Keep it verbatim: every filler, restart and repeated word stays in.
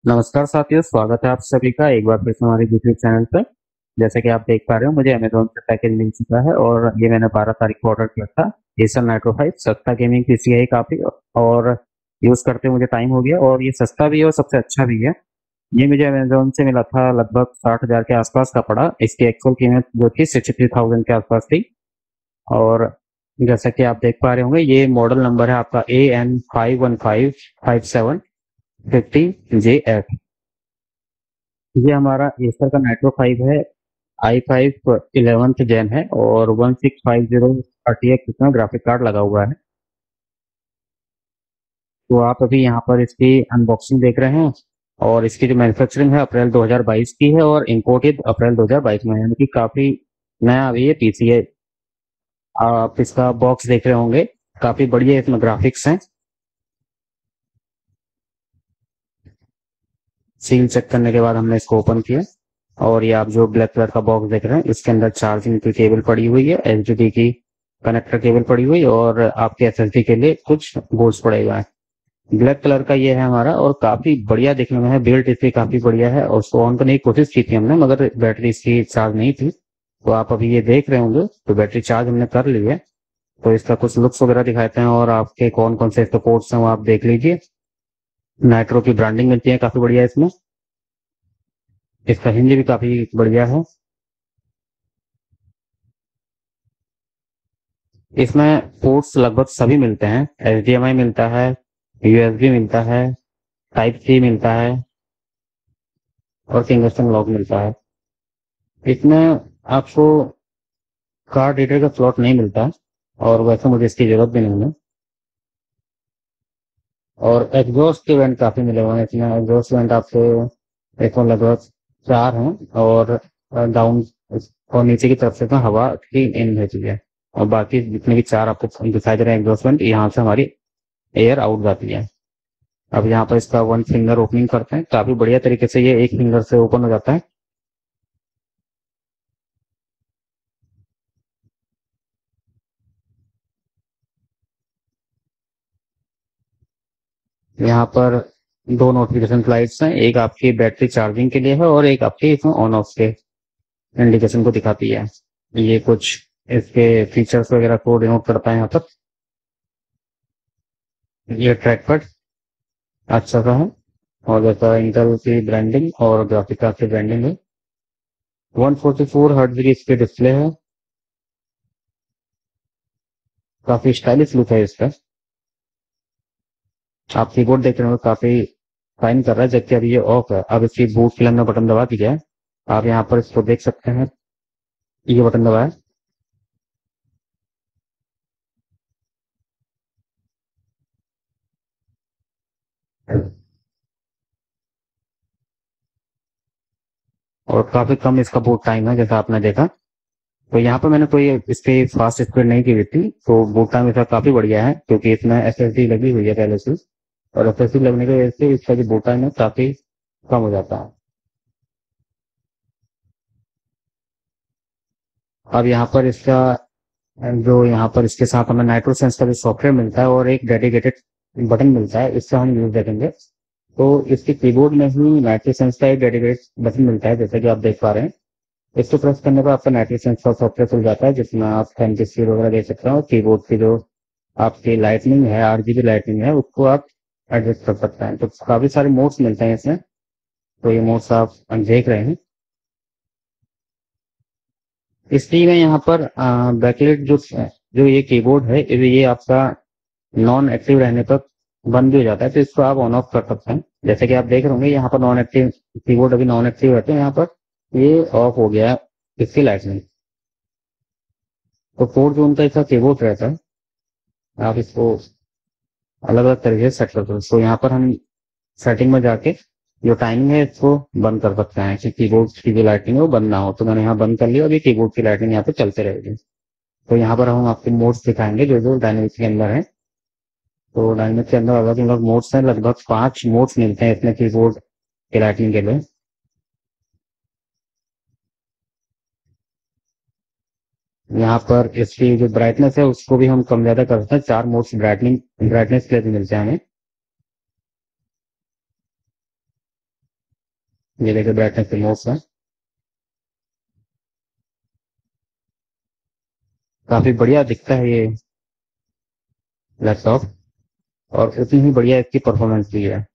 नमस्कार साथियों, स्वागत है आप सभी का एक बार फिर से हमारे यूट्यूब चैनल पे। जैसे कि आप देख पा रहे हो, मुझे अमेज़न से पैकेज मिल चुका है और ये मैंने बारह तारीख को ऑर्डर किया था। एसर नाइट्रो फाइव सस्ता गेमिंग पीसी है ये काफ़ी, और यूज़ करते मुझे टाइम हो गया और ये सस्ता भी है और सबसे अच्छा भी है। ये मुझे अमेज़न से मिला था, लगभग साठ हज़ार के आसपास का पड़ा। इसकी एक्चुअल कीमत जो थी सिक्सटी थ्री थाउज़ेंड के आसपास थी। और जैसा कि आप देख पा रहे होंगे, ये मॉडल नंबर है आपका A N five one five five seven fifty J F. ये हमारा एसर का नाइट्रो फाइव है। आई फाइव इलेवेंथ जेन है और one six five zero RTX इसमें ग्राफिक कार्ड लगा हुआ है। तो आप अभी यहाँ पर इसकी अनबॉक्सिंग देख रहे हैं और इसकी जो मैन्युफैक्चरिंग है अप्रैल दो हज़ार बाईस की है और इंपोर्टेड अप्रैल दो हज़ार बाईस में है, यानी कि काफी नया अभी ये पीसी है। आप इसका बॉक्स देख रहे होंगे, काफी बढ़िया इसमें ग्राफिक्स हैं। सील चेक करने के बाद हमने इसको ओपन किया और ये आप जो ब्लैक कलर का बॉक्स देख रहे हैं, इसके अंदर चार्जिंग की केबल पड़ी हुई है, एचडीडी की कनेक्टर केबल पड़ी हुई है और आपके एसएसडी के लिए कुछ बोर्ड्स पड़े हुए हैं। ब्लैक कलर का ये है हमारा और काफी बढ़िया दिखने में है। बिल्ड इसकी काफी बढ़िया है और उसको ऑन करने की कोशिश की थी हमने, मगर बैटरी इसकी चार्ज नहीं थी। तो आप अभी ये देख रहे होंगे, तो बैटरी चार्ज हमने कर ली है। तो इसका कुछ लुक्स वगैरह दिखाते हैं और आपके कौन कौन से इसके पोर्ट्स हैं वो आप देख लीजिए। नाइट्रो की ब्रांडिंग मिलती है काफी बढ़िया इसमें। इसका हिंज भी काफी बढ़िया है। इसमें पोर्ट्स लगभग सभी मिलते हैं। एचडीएमआई मिलता है, यूएसबी मिलता है, टाइप सी मिलता है और किंगस्टन लॉक मिलता है। इसमें आपको कार्ड रीडर का स्लॉट नहीं मिलता और वैसे मुझे इसकी जरूरत भी नहीं है। और एग्जॉस्ट के वेंट काफी मिले हुए हैं इसमें। एग्जॉस्ट वेंट आपको इसमें लगभग चार हैं और डाउन और नीचे की तरफ से तो हवा की इन भेजी है और बाकी जितने भी चार आपको दिखाई दे रहे हैं एग्जॉस्ट वेंट, यहाँ से हमारी एयर आउट जाती है। अब यहाँ पर इसका वन फिंगर ओपनिंग करते हैं, काफी बढ़िया तरीके से ये एक फिंगर से ओपन हो जाता है। यहाँ पर दो नोटिफिकेशन लाइट्स हैं, एक आपकी बैटरी चार्जिंग के लिए है और एक आपकी इसमें ऑन ऑफ के इंडिकेशन को दिखाती है। ये कुछ इसके फीचर्स वगैरह को डिनोट करता है यहाँ पर। ये ट्रैक पैड अच्छा सा है और जैसा इंटेल की ब्रांडिंग और ग्राफिक कार्ड की ब्रांडिंग है। वन फोर्टी फोर हर्ट्ज की इसकी डिस्प्ले है, काफी स्टाइलिश लुक है इसका। आप कीबोर्ड देख रहे हो, काफी फाइन कर रहा है, जबकि अभी ये ऑफ है। अब इसकी बूट फिल्म में बटन दबा दिया है, आप यहाँ पर इसको देख सकते हैं। ये बटन दबाया और काफी कम इसका बूट टाइम है जैसा आपने देखा। तो यहाँ पर मैंने कोई इसकी फास्ट स्पीड नहीं की हुई थी, तो बूट टाइम इसका काफी बढ़िया है क्योंकि इसमें एसएसडी लगी हुई है पहले से। और एसएसडी लगने की वजह से इसका जो बूट टाइम है काफी कम हो जाता है। अब यहाँ पर इसका जो यहाँ पर इसके साथ हमें नाइट्रो सेंस का भी सॉफ्टवेयर मिलता है और एक डेडिकेटेड बटन मिलता है, इससे हम यूज देखेंगे। तो इसके कीबोर्ड में ही नाइट्रो सेंस का एक डेडिकेटेड बटन मिलता है, जैसे कि आप देख पा रहे हैं। इसको प्रेस करने पर आपका नाइट्रो सेंस का सॉफ्टवेयर खुल जाता है, जिसमें आप फैन की स्पीड वगैरह देख सकते हैं और कीबोर्ड की जो आपकी लाइटनिंग है, आरजीबी लाइटनिंग है, उसको आप एडजस्ट कर सकते हैं। तो काफी सारे मोड्स मिलते हैं इसमें, तो ये मोड्स आप देख रहे हैं। इसलिए मैं यहाँ पर बैकलाइट जो जो ये कीबोर्ड है, ये आपका नॉन एक्टिव रहने पर बंद भी हो जाता है, तो इसको आप ऑन ऑफ कर सकते हैं। जैसे कि आप देख रहे होंगे यहाँ पर नॉन एक्टिव कीबोर्ड अभी नॉन एक्टिव रहते हैं, यहाँ पर ये ऑफ हो गया है इसकी लाइट में। तो फोर जोन का इसका कीबोर्ड रहता है, आप इसको अलग अलग तरीके से सेट कर सकते हैं। तो यहाँ पर हम सेटिंग में जाके जो टाइमिंग है इसको बंद कर सकते हैं कि कीबोर्ड की जो लाइटिंग है वो बंद ना हो। तो मैंने यहाँ बंद कर लिया, अभी कीबोर्ड की लाइटिंग यहाँ पे चलते रहेगी। तो यहाँ पर हम आपको मोड्स दिखाएंगे जो जो डायनेमिक्स के अंदर है। तो डायनेमिक्स के अंदर अलग अलग मोड्स हैं, लगभग पांच मोड्स मिलते हैं इसमें कीबोर्ड की लाइटिंग के लिए। यहाँ पर इसकी जो ब्राइटनेस है उसको भी हम कम ज्यादा कर सकते हैं, चार मोड्स ब्राइटनिंग ब्राइटनेस के लिए भी मिलते हैं हमें। ये देखिए ब्राइटनेस के मोड्स हैं। काफी बढ़िया दिखता है ये लैपटॉप और उतनी ही बढ़िया इसकी परफॉर्मेंस भी है।